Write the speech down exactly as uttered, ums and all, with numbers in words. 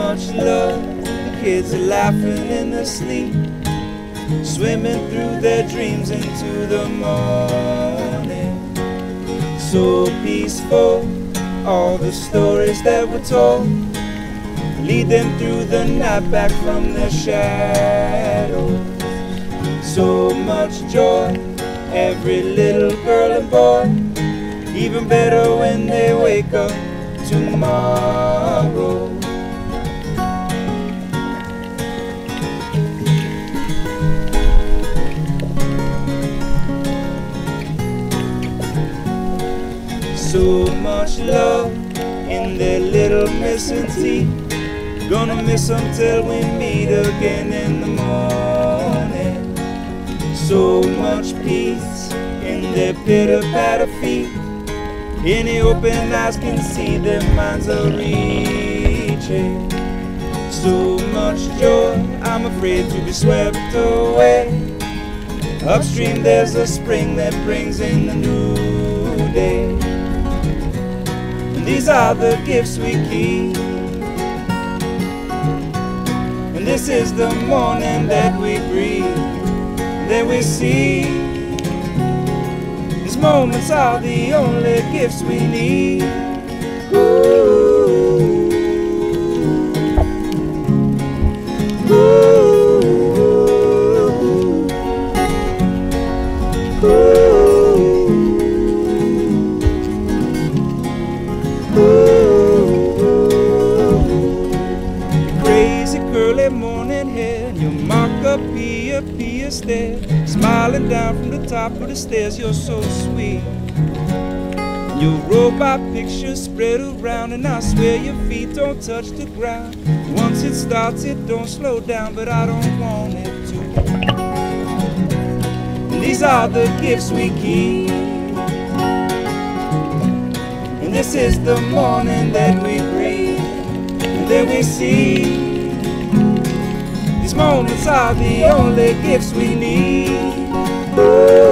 much love, the kids are laughing in their sleep, swimming through their dreams into the morning. So peaceful, all the stories that were told, lead them through the night back from their shadows. So much joy, every little girl and boy, even better when they wake up tomorrow. So much love in their little missing teeth, gonna miss them till we meet again in the morning. So much peace in their pitter-patter feet, any open eyes can see their minds are reaching. So much joy, I'm afraid to be swept away. Upstream there's a spring that brings in the new day. And these are the gifts we keep, and this is the morning that we breathe. Then we see these moments are the only gifts we need. Ooh. Ooh. Ooh. Ooh. Crazy curly morning hair, your mark-up Pia Pia stare, smiling down from the top of the stairs, you're so sweet. Your robot picture spread around, and I swear your feet don't touch the ground. Once it starts, it don't slow down, but I don't want it to. And these are the gifts we keep, and this is the morning that we breathe. And then we see these moments are the only gifts we need. Ooh.